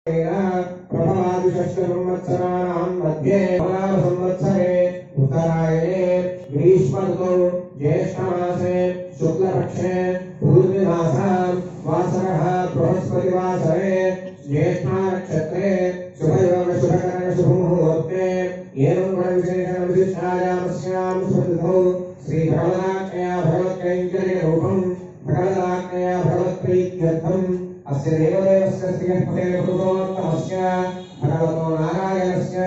प्रथमादिषष्टसंवत्सराणां मध्ये संवत्सरे उत्तरायणे ग्रीष्मऋतौ ज्येष्ठमासे शुक्लपक्षे पूर्णिमासां वासरः बृहस्पतिवासरे ज्येष्ठानक्षत्रे शुभयोग शुभकरण शुभमुहूर्ते एवं गुणविशेषणविशिष्टायामस्यां स्मृतौ श्रीभगवदाज्ञया भगवत्कैङ्कर्यरूपं भगवदाज्ञया भगवत्प्रीत्यर्थम् अस्य देवदेवस्य श्रीहस्पतेर्भूतोत्तमस्य भगवतो नारायणस्य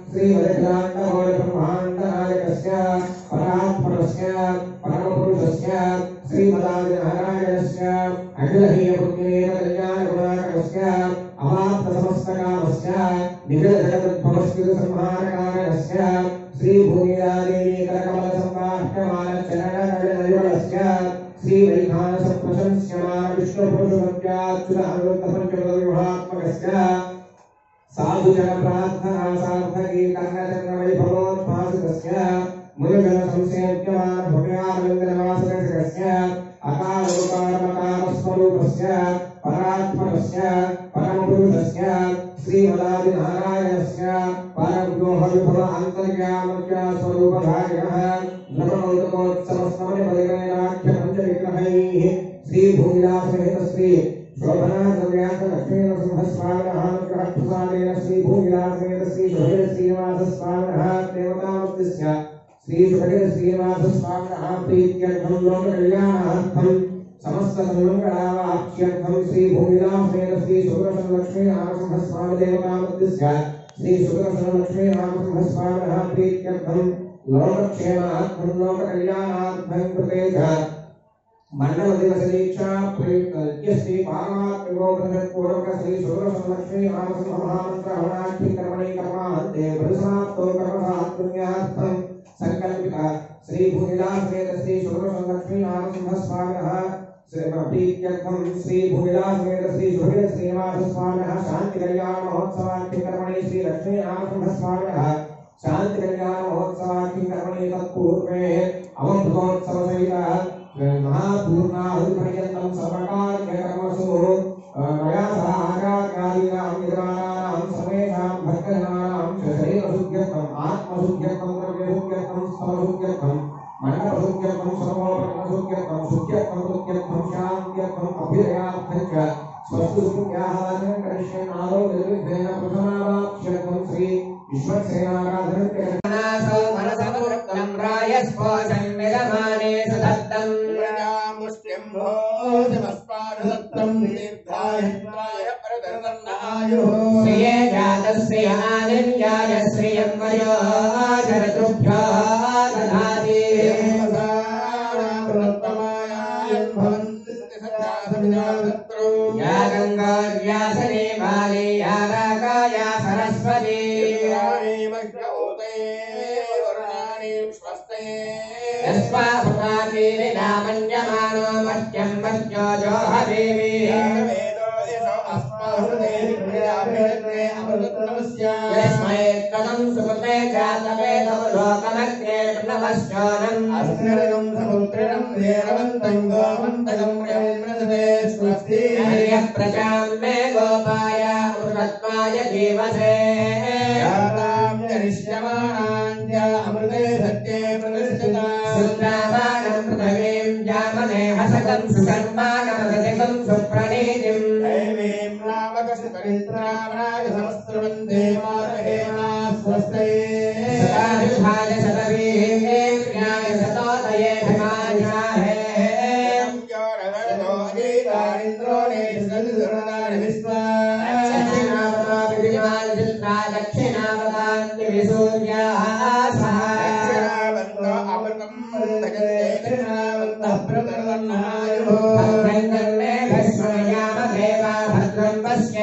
श्रीमद्ब्रह्माण्डनायकस्य परात्मनस्य परमपुरुषस्य श्रीमदादिनारायणस्य अखिलहीयपुण्येन कल्याणगुणाकरस्य अवाप्तसमस्तकामस्य निखिलजगदुद्भवस्कृतसंहारकारणस्य श्रीभूमिलादेवीकरकमलसम्भाष्यमानचरणनलिनस्य श्रीवैखानसप्रशंस्यमान विष्णुपुरुषसत्याच्युतानुरुद्धपञ्चपदविभात्मकस्य साधुजनप्रार्थना सार्थकी कन्नडवैभवोद्भासितस्य मुनिजनसंसेव्यमान भव्यानन्दनिवासकस्य अकालरूपात्मकामस्वरूपस्य परात्मनस्य परमपुरुषस्य श्रीमदादिनारायणस्य परब्रह्मविभव अन्तर्यामस्य स्वरूपधारिणः नवमोदकोत्सवस्मरणपरिगणनाख्यपञ्चविग्रहैः श्रीभूमिलासमेत श्री शोभनासव्यासलक्ष्मीनरसिंहस्वामिनः अनुग्रहप्रसादेन श्रीभूमिलासमेत श्री श्रीनिवासस्वामिनः देवतामुक्तिस्य श्री श्रीनिवासस्वामिनः प्रीत्यर्थं लोककल्याणार्थं समस्त सन्मङ्गलावाप्त्यर्थं श्रीभूमिलासमेत श्री सुदर्शनलक्ष्मीनरसिंहस्वामिदेवतामुक्तिस्य श्री सुदर्शनलक्ष्मीनरसिंहस्वामिनः प्रीत्यर्थं लोकक्षेमार्थं लोककल्याणार्थं कृते च मंडलदिवसदीक्षा प्रयुक्त श्री पारमात्मयोगपूर्वक श्री सुदर्शनलक्ष्मीनरसिंहमहामन्त्रहवनाख्यकर्मणि कर्मान्ते परिसमाप्तो कर्मसात्पुण्यार्थं संकल्पित श्री भूमिलासमेत श्री सुदर्शनलक्ष्मीनरसिंहस्वामिनः प्रीत्यर्थं श्री भूमिलासमेत श्री श्रीनिवासस्वामिनः शान्तिकल्याण महोत्सवाख्यकर्मणि श्री लक्ष्मीनरसिंहस्वामिनः शान्तिकल्याण महोत्सवाख्यकर्मणि तत्पूर्वे अवधूतोत्सवसहितः महापूर्णाहुतिपर्यन्तं सर्वकार्यकर्मसु मया सह आचार्यादीनां विद्वानानां सर्वेषां भक्तजनानां शरीरशुद्ध्यर्थम् आत्मशुद्ध्यर्थं द्रव्यशुद्ध्यर्थं स्थलशुद्ध्यर्थं मण्डलशुद्ध्यर्थं सर्वोपकरणशुद्ध्यर्थं शुद्ध्यर्थं कृत्यर्थं शान्त्यर्थम् अभ्युदयार्थं च स्वस्तुस्मृत्याः वाचनं करिष्ये नादो निर्विघ्नेन प्रथमावाक्ष्यर्थं श्री विश्वक्सेनाराधनं करिष्ये मनसमूर्तं रायस्पोषन्मिदमाने सदत्तं मुष्टिं भोजमस्पादत्तं दीर्घायुष्याय परदर्दनायुः श्रिये जातस्य आदित्याय श्रियं वयो शरतुभ्यो दधाति या गंगा व्यासने बाले या रागा या सरस्वती यस्वाभुताकीर्णामन्यमानो मत्यं मत्यो जोहदेवी यस्मै कदं सुकृते जातवेदो लोकमग्ने प्रणवश्चोनम् अस्मरणं समुद्रं देववन्तं गोमन्तकं प्रेम्णदते स्वस्ति हर्यः प्रजां मे गोपाय अमृतत्वाय जीवसे यातां जनिष्यमाणाञ्च अमृते सत्ये प्रतिष्ठिता सुन्द्रामाणं पृथिवीं जामने हसकं सुकर्माणमृतिकं सुप्रणीतिम् दैवीं नामकशपरित्रामणाय समस्त्रवन्दे मातहेमा स्वस्ते सदायुधाय शतवीर्ये ज्ञाय शतोदये धमाजाहे योरगणो नेशदुर्णानि विश्वा दक्षिणावतान्ति विसूर्याः दक्षिणावन्तो अमृतं दक्षिणावन्तः प्रतर्दन्नायुः भद्रं कर्णे भस्मयाम देवा भद्रं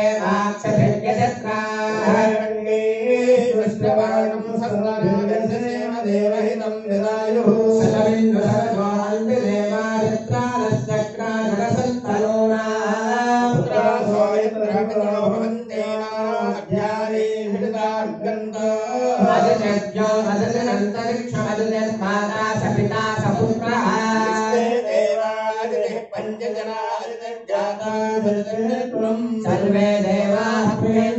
पश्येमाक्षभिर्यजत्राः कृष्णवाणं सर्वदेवसेम देवहितं विदायुः शतबिन्दु सर्वान्ति देवारित्रानश्चक्रानरसन्तनूना पुत्रासो यत्र भवन्ते अध्याये हितार्गन्तो अजजज्ञो अजजनन्तरिक्षमजजन्माता सपिता सपुत्रः देवादितिः पञ्चजना सर्वे देवाः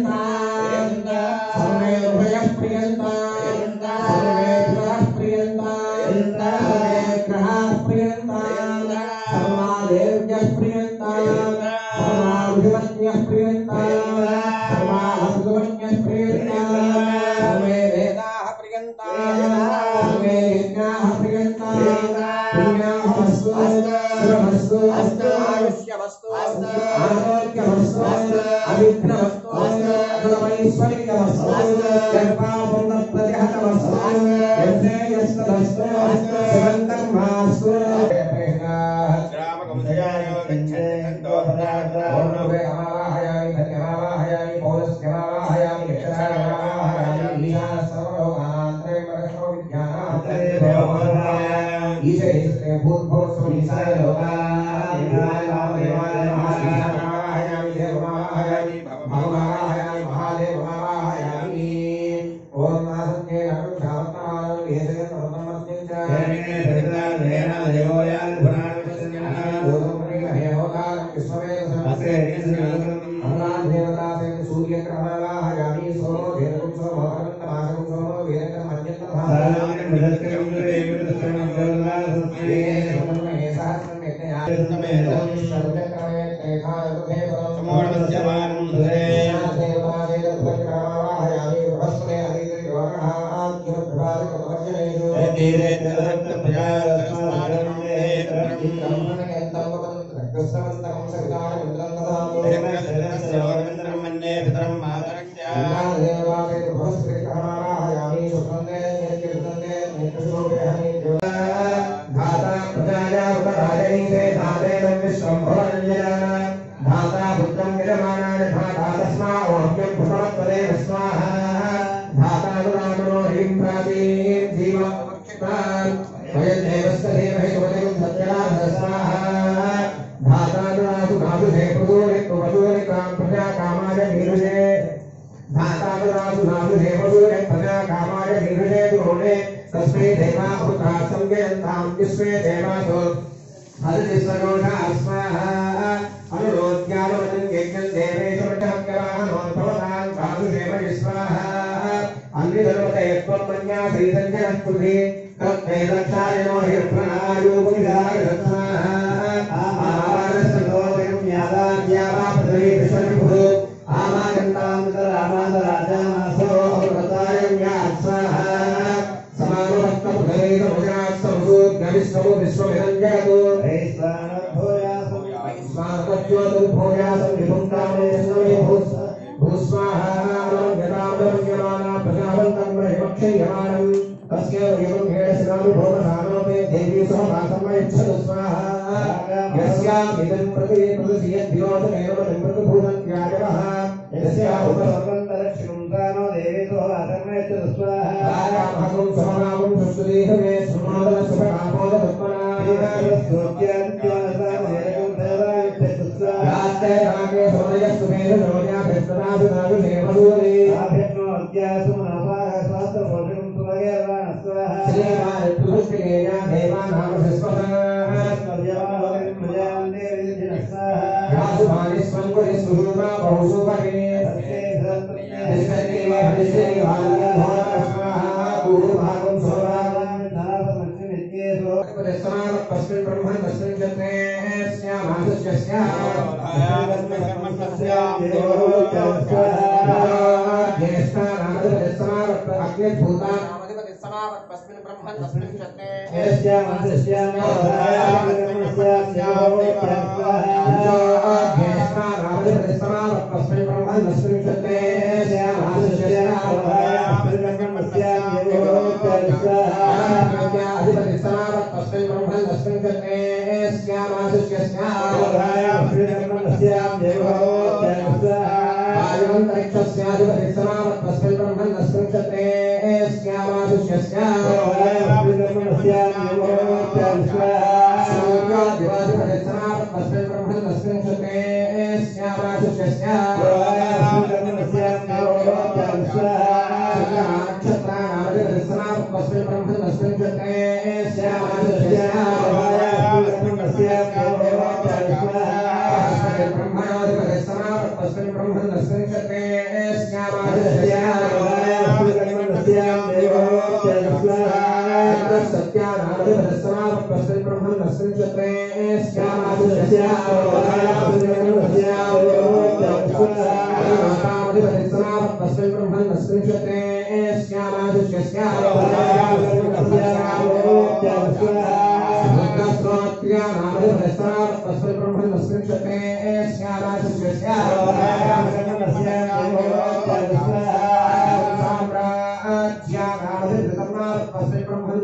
Brahman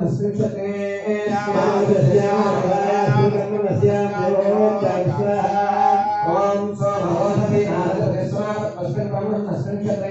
नस्मिक्षते ओम सोमहोदधि नारदते स्वाहा तस्मिन् ब्रह्मन् नस्मिक्षते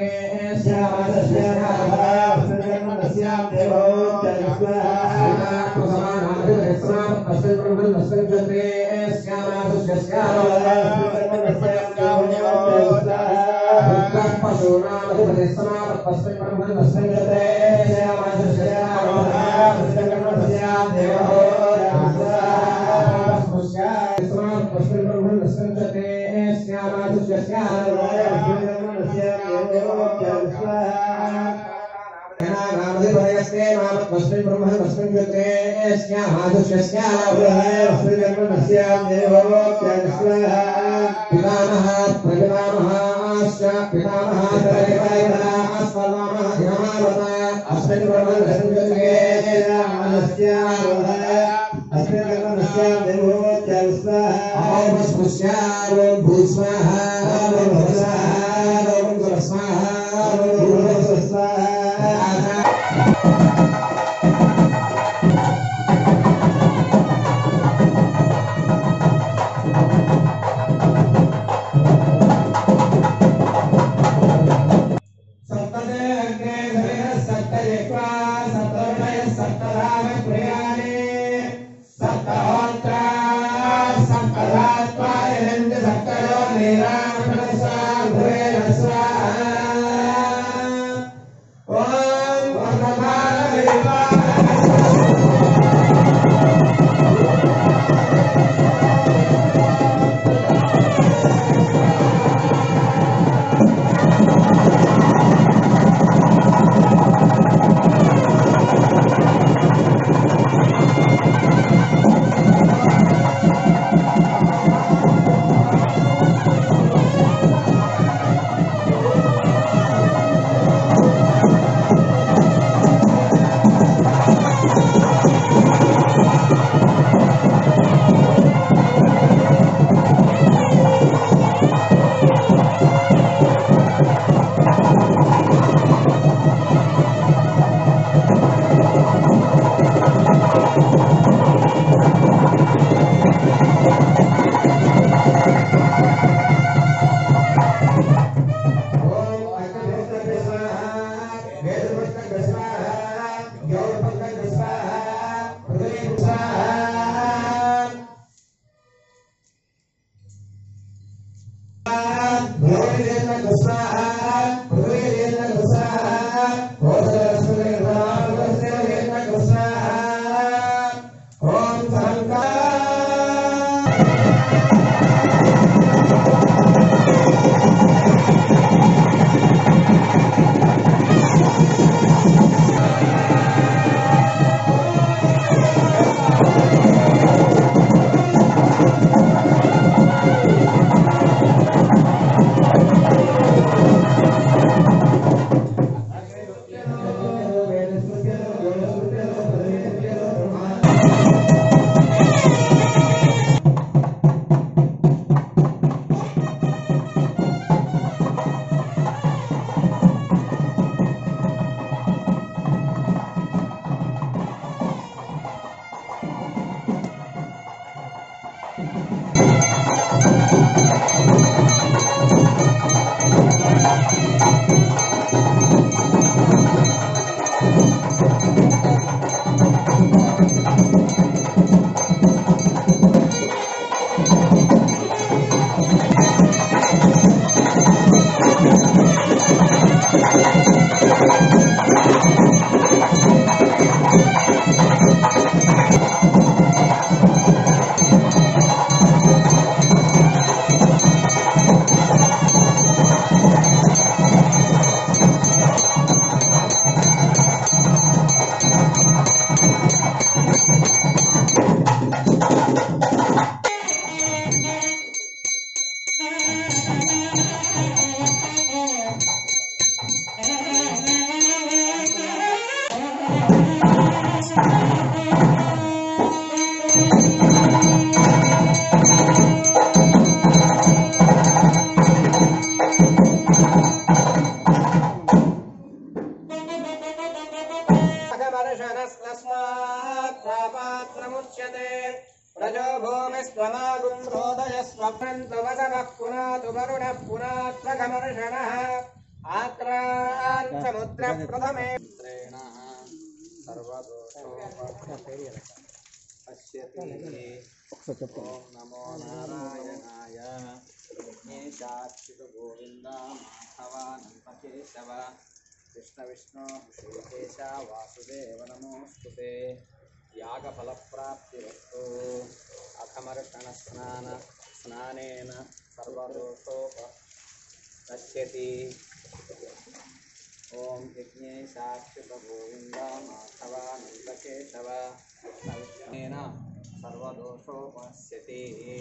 समुद्र प्रथमे ओम नमो नारायणाय गोविंद माधवानंद केशव कृष्ण विष्णु श्रीकेश वासुदेव नमोस्तुते यागफल प्राप्तिरस्तु अखमर्षण स्नानेन सर्वदोषोपनश्यति ओम यज्ञेशाच्युत गोविंद माधवानंद केशव कृष्ण सर्वदोषोपनश्यति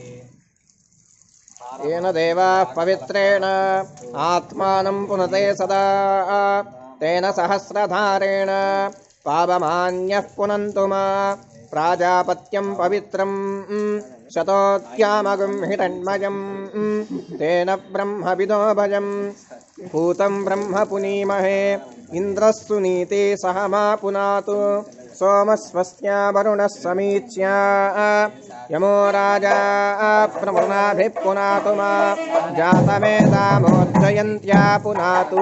येन देवाः पवित्रेण आत्मानं पुनते सदा तेन सहस्रधारेण पावमान्यः पुनन्तु मा प्राजापत्यं पवित्रं शतोत्यामगुं हिरण्मयं तेन ब्रह्मविदो भजं भूतं ब्रह्म पुनीमहे इन्द्रस्तु नीते सह मा पुनातु सोमस्वस्या वरुणः समीच्या यमो राजा प्रमृणाभिः पुनातु मा जातमेधामोर्जयन्त्या पुनातु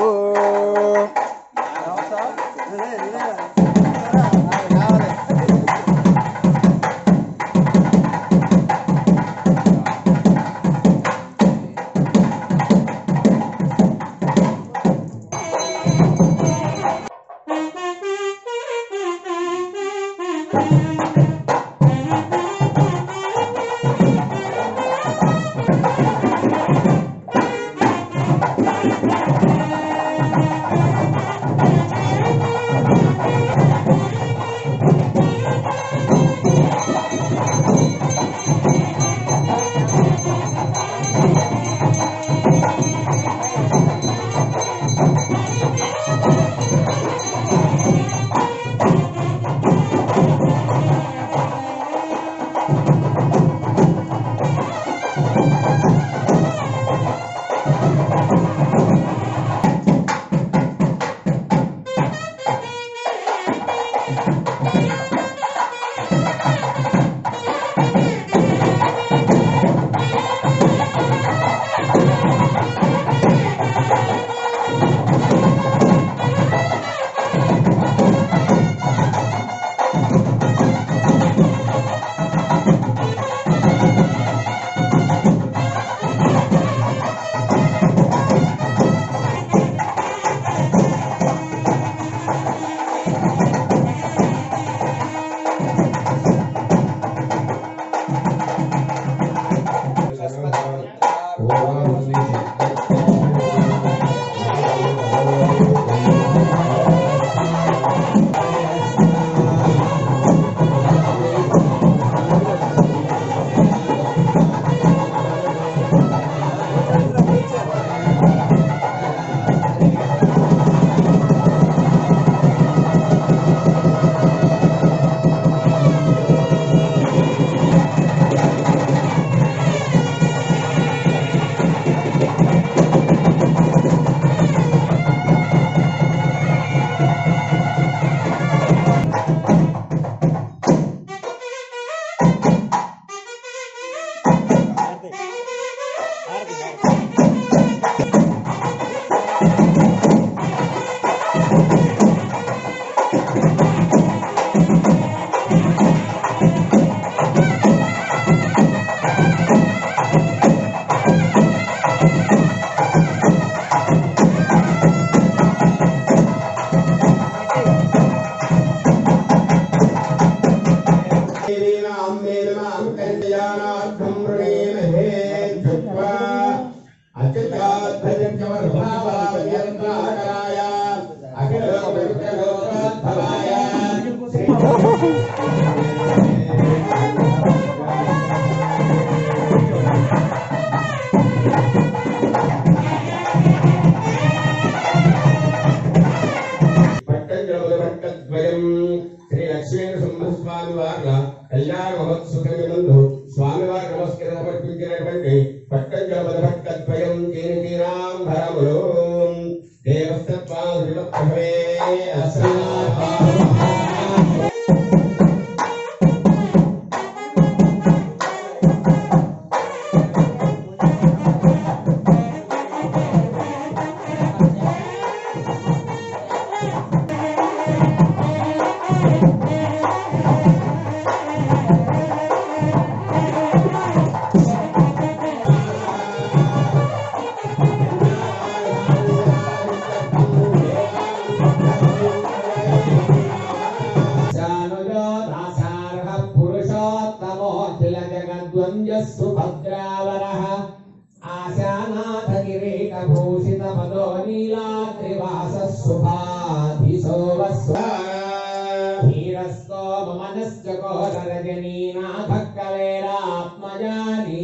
सुभाधिसो वस्वा धीरस्तो मनश्च कोररजनीनाथः कलेरात्मजा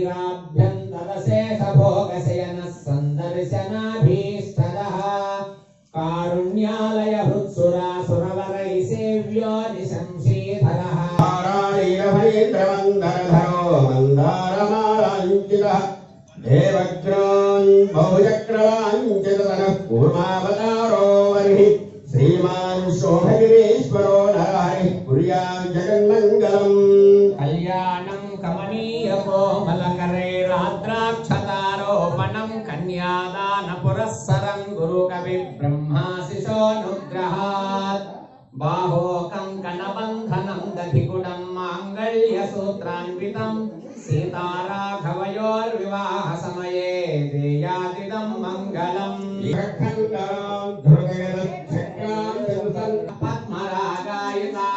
नीराभ्यन्तरशेषभोगशयनः सन्दर्शनाभीष्टदः कारुण्यालय हृत्सुरासुरवरैः सेव्यो निशंसीधरः नारायणभैन्द्रमन्दरधरो मन्दारमालाञ्चितः देवग्रान् बहुचक्रलाञ्चिततनः कूर्मावतारो वर्हि श्रीमान् शोभगिरीश्वरो नरहरिः कुर्यात् जगन्मङ्गलम् कल्याणं कमनीयकोमलकरैराद्राक्षतारोपणं कन्यादानपुरःसरं गुरुकविब्रह्माशिशोऽनुग्रहात् बाहो कङ्कणबन्धनं दधिगुडं माङ्गल्यसूत्रान्वितं सीताराघवयोर्विवाहसमये देयादिदं मङ्गलम् पद्मरागायुता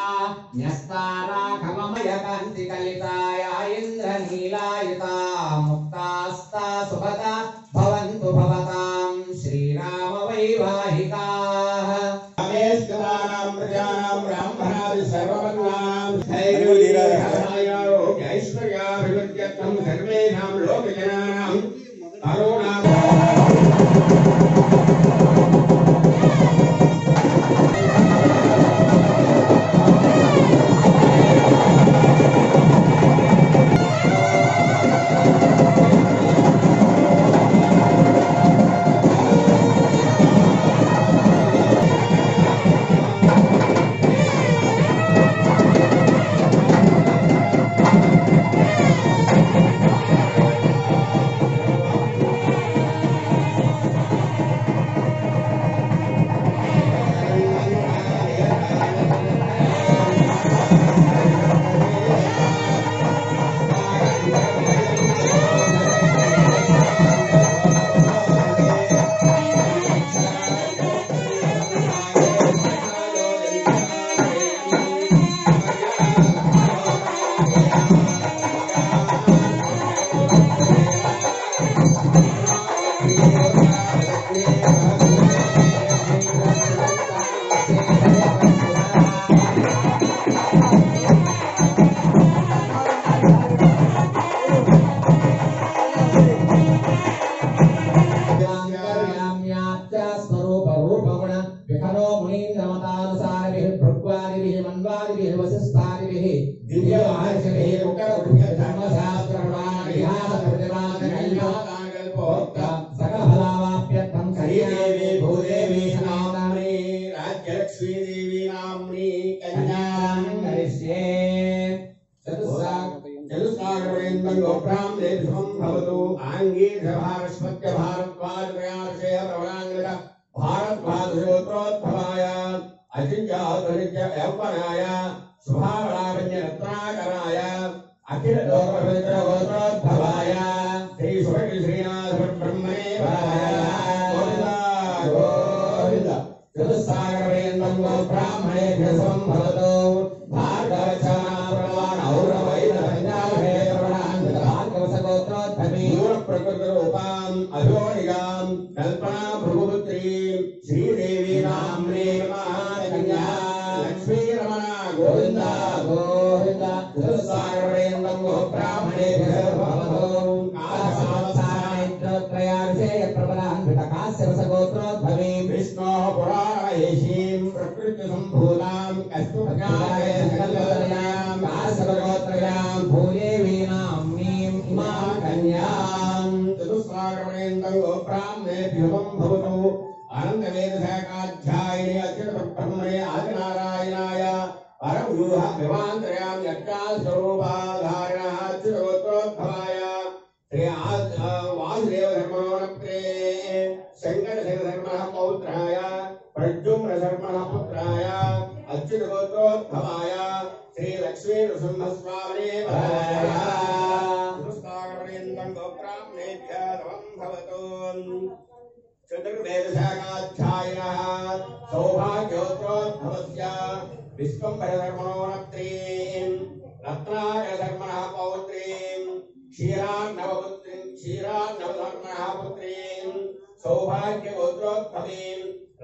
न्यस्ताराघवमयकान्तिकलिताया इन्द्रनीलायुता मुक्तास्ता सुभता भवन्तु भवतां श्रीरामवैवाहिकाः ऐश्वर्याभिवृद्ध्यर्थं सर्वेषां लोकजनानां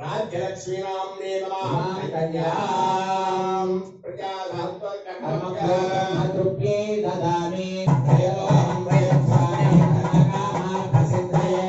राज्यलक्ष्मीनाम्ने नमः कन्यां प्रजाधर्मकर्मद्रुप्ये ददामि एवं वयस्साने धर्मकामार्थसिद्धये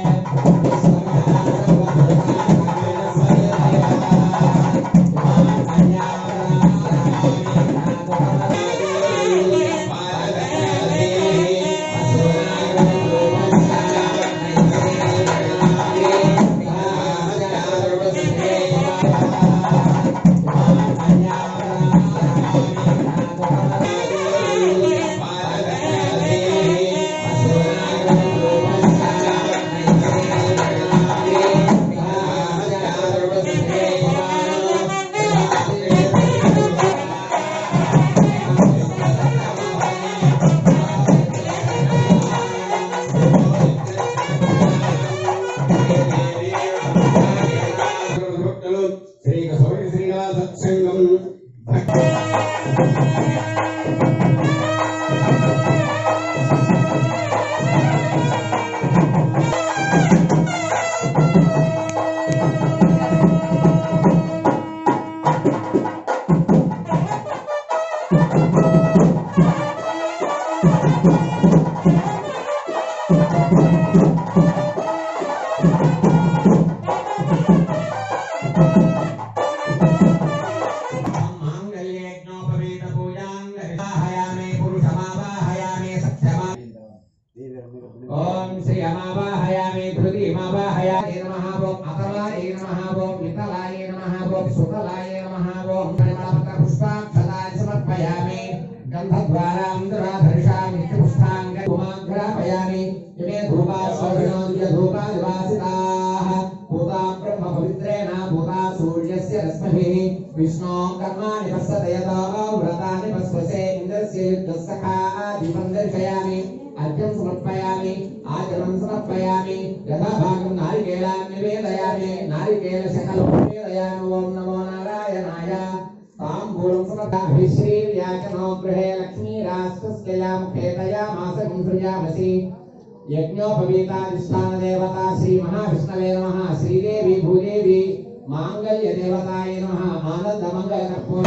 ओम श्री अमावाहयामि धृति अमावाहयामि नमः ओम अतलाय नमः ओम वितलाय नमः ओम सुतलाय नमः ओम परिमलपत्र पुष्पाक्षताय समर्पयामि गंधद्वारां दुराधर्षामि पुष्पाङ्गुमाघ्रापयामि इमे धूपासोहिनो धूपादिवासिताः भूता ब्रह्म पवित्रेण भूता सूर्यस्य रश्मिभिः विष्णो कर्माणि पश्यते यतो व्रतानि पश्यसे इन्द्रस्य युद्धसखा दीपं दर्शयामि अर्घ्यं समर्पयामि आचमनं समर्पयामि यथा भागं नारिकेलान् निवेदयामि नारिकेलशकलं निवेदयामि ओम नमो नारायणाय ताम्बूलं समर्पयामि श्रीर्याचनो गृहे लक्ष्मीरास्तस्यया मुखेतयामास सृजामसि यज्ञोपवीताधिष्ठानदेवता श्री महाविष्णवे नमः श्रीदेवी भूदेवी मांगल्यदेवताय नमः आनन्दमङ्गलकर्पूर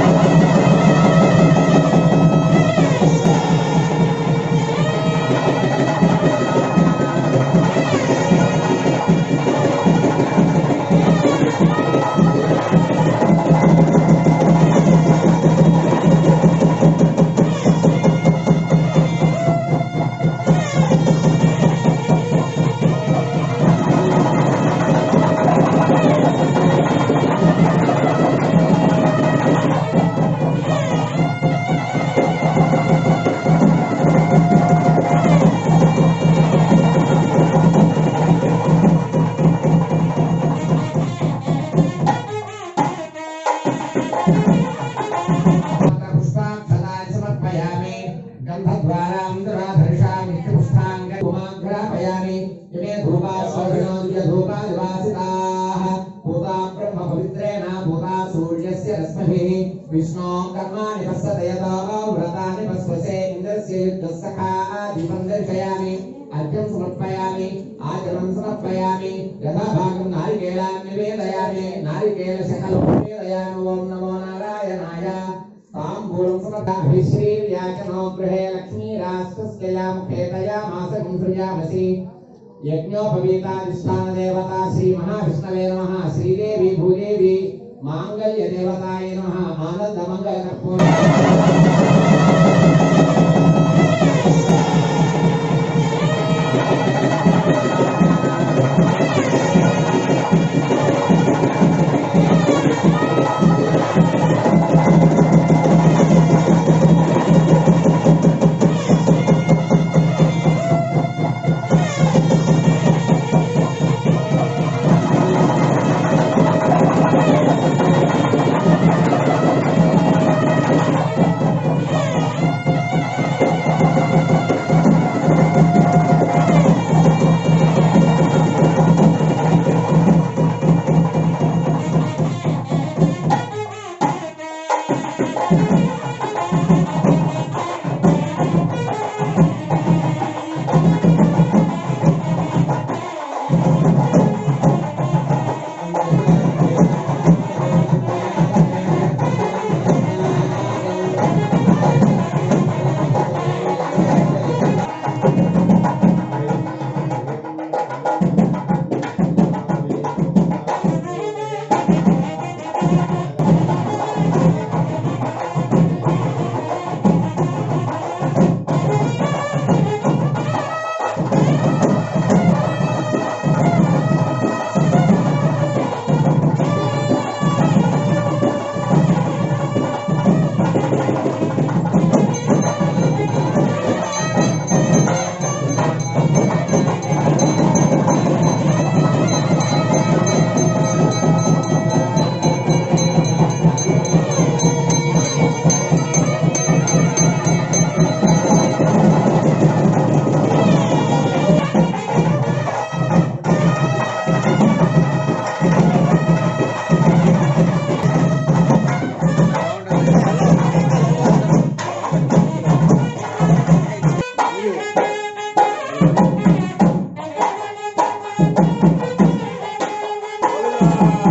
विष्णो कर्माणि पश्यते यतो व्रतानि पश्यसे इन्द्रस्य युद्धसखा दीपं दर्शयामि अर्घ्यं समर्पयामि आचमनं समर्पयामि यथा भागं नारिकेलान् निवेदयामि नारिकेलशकलं निवेदयामि ओम नमो नारायणाय ताम्बूलं समर्पयामि श्रीर्याचनो गृहे लक्ष्मीरास्तस्यया मुखेतयामास सृजामसि यज्ञोपवीताधिष्ठानदेवता श्री महाविष्णवे नमः श्रीदेवी भूदेवी मांगल्यदेवताय नमः आनन्दमङ्गलकर्पूर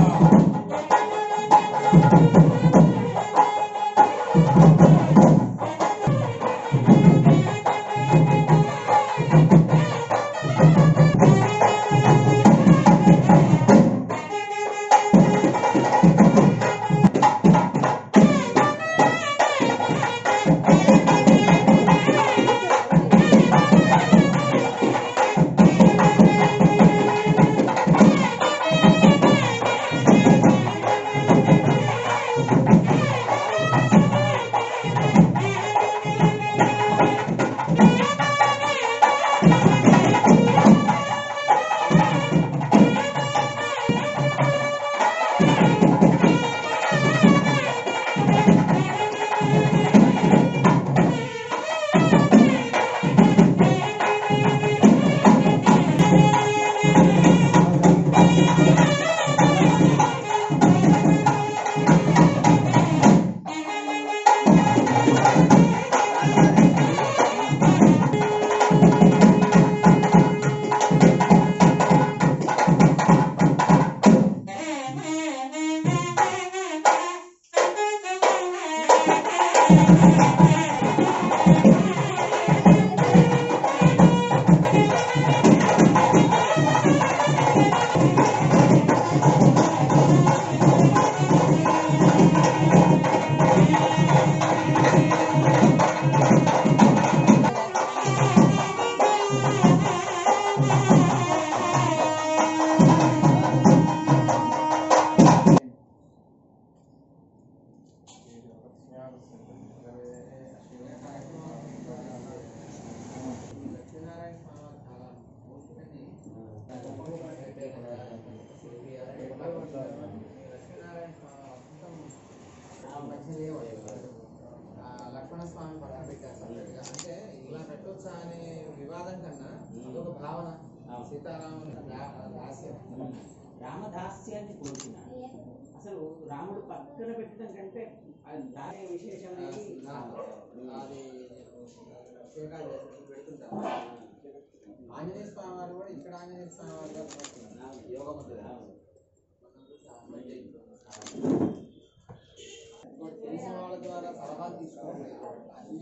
లక్ష్మణ స్వామి పక్కన పెట్టారు సపరేట్గా. అంటే ఇలా పెట్టొచ్చా అనే వివాదం కన్నా అదొక భావన. సీతారాముని దాస్యం, రామదాస్యాన్ని కోరుకున్నాడు. అసలు రాముడు పక్కన పెట్టడం కంటే దాని విశేషం అది శివకాలు పెడుతుంటారు. ఆంజనేయ స్వామి వారు కూడా ఇక్కడ ఆంజనేయ స్వామి వారు యోగం ఉంటుంది. తెలిసిన వాళ్ళ ద్వారా సలహా తీసుకోండి. అన్ని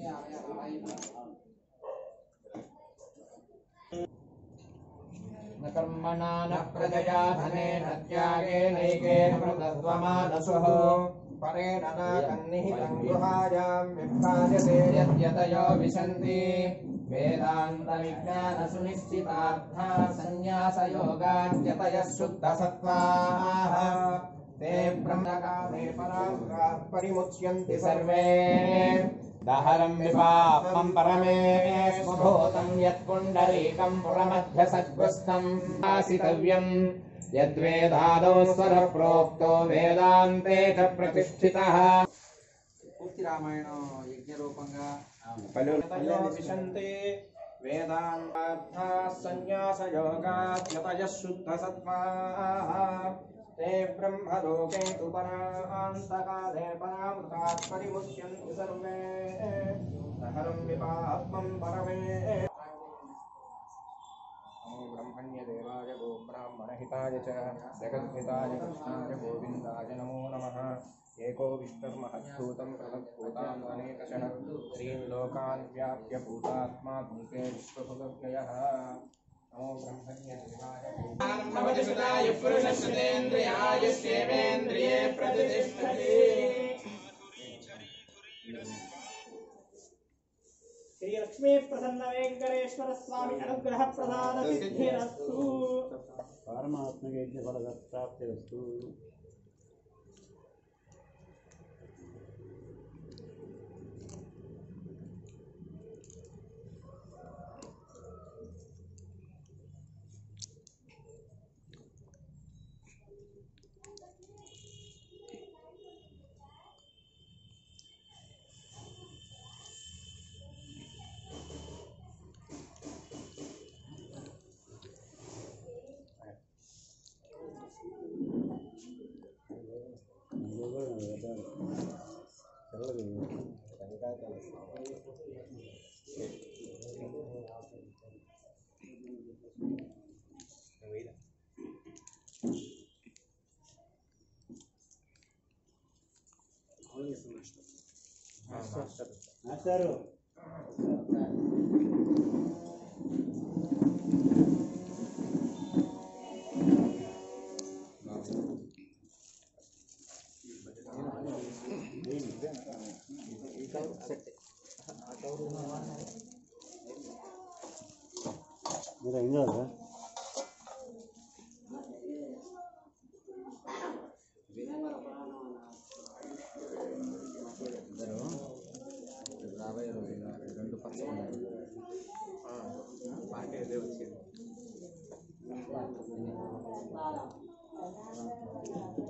कर्मणा न प्रजया धनेन त्यागेनैकेन मृतत्वमानसुः परेण नाकन्निहितं गुहायां विभ्राजते यद्यतयो विशन्ति वेदान्तविज्ञानसुनिश्चितार्थाः सन्न्यासयोगाद्यतयः शुद्धसत्त्वाः ते ब्रह्मकामे परां परिमुच्यन्ति सर्वे दहरं विपापं परमेश्वभूतं यत्पुण्डरीकं पुरमध्यसद्गुस्थं आसितव्यं यद्वेदादौ स्वरप्रोक्तो वेदान्ते च प्रतिष्ठितः పూర్తి రామాయణం యజ్ఞ రూపంగా विशन्ति वेदान्तार्थाः सन्न्यासयोगाद्यतयः शुद्धसत्त्वाः ते ब्रह्मलोके तु परान्तकाले परामृतात् परिमुच्यन्ति सर्वे दहरं विपाप्मं परमे ब्रह्मण्य देवाय गो ब्राह्मणहिताय च जगद्धिताय कृष्णाय गोविन्दाय नमो नमः एको विष्णुर्महद्भूतं पृथग्भूतान्वनेकशः त्रीन् लोकान् व्याप्य भूतात्मा भुङ्क्ते विश्वभुगव्ययः नमो ब्रह्मण्य देवाय ब्रह्मवचसुताय पुरुषश्रुतेन्द्रियाय सेवेन्द्रिये प्रतिष्ठते। श्री लक्ष्मी प्रसन्न वेंकटेश्वर स्वामी अनुग्रह प्रदान सिद्धिरस्तु। परमात्म यज्ञ फल प्राप्तिरस्तु। మాస్టారు మీరు ఏం కావాలా రాబోయే రోజుల్లో 2 పక్షులు ఉన్నాయి. పార్టీ అదే వచ్చింది.